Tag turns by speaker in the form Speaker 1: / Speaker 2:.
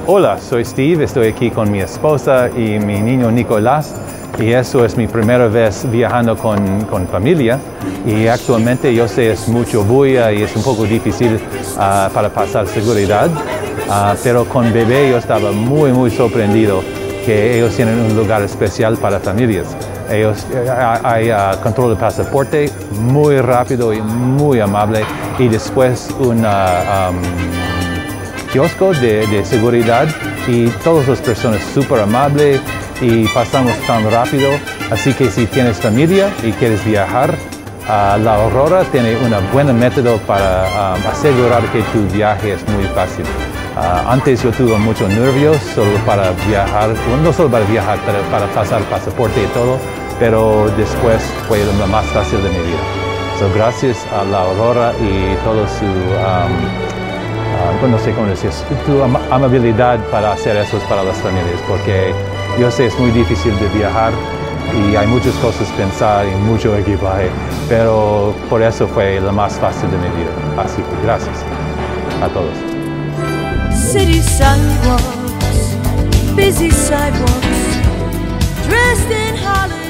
Speaker 1: Hola, soy Steve, estoy aquí con mi esposa y mi niño Nicolás y eso es mi primera vez viajando con familia y actualmente yo sé es mucho bulla y es un poco difícil para pasar seguridad, pero con bebé yo estaba muy sorprendido que ellos tienen un lugar especial para familias. Hay control de pasaporte muy rápido y muy amable y después kiosco de seguridad y todas las personas súper amables y pasamos tan rápido. Así que si tienes familia y quieres viajar, La Aurora tiene un buen método para asegurar que tu viaje es muy fácil. Antes yo tuve muchos nervios solo para viajar, no solo para viajar, pero para pasar pasaporte y todo, pero después fue lo más fácil de mi vida. Gracias a La Aurora y todo su no sé cómo decir, tu amabilidad para hacer eso para las familias, porque yo sé es muy difícil de viajar y hay muchas cosas que pensar y mucho equipaje, pero por eso fue lo más fácil de mi vida. Así que gracias a todos.
Speaker 2: City sidewalks, busy sidewalks, dressed in holiday.